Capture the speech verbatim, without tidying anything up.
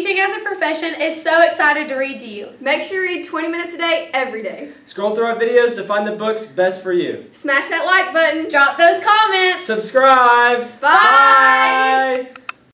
teaching as a profession is so excited to read to you. Make sure you read twenty minutes a day, every day. Scroll through our videos to find the books best for you. Smash that like button. Drop those comments. Subscribe. Bye. Bye.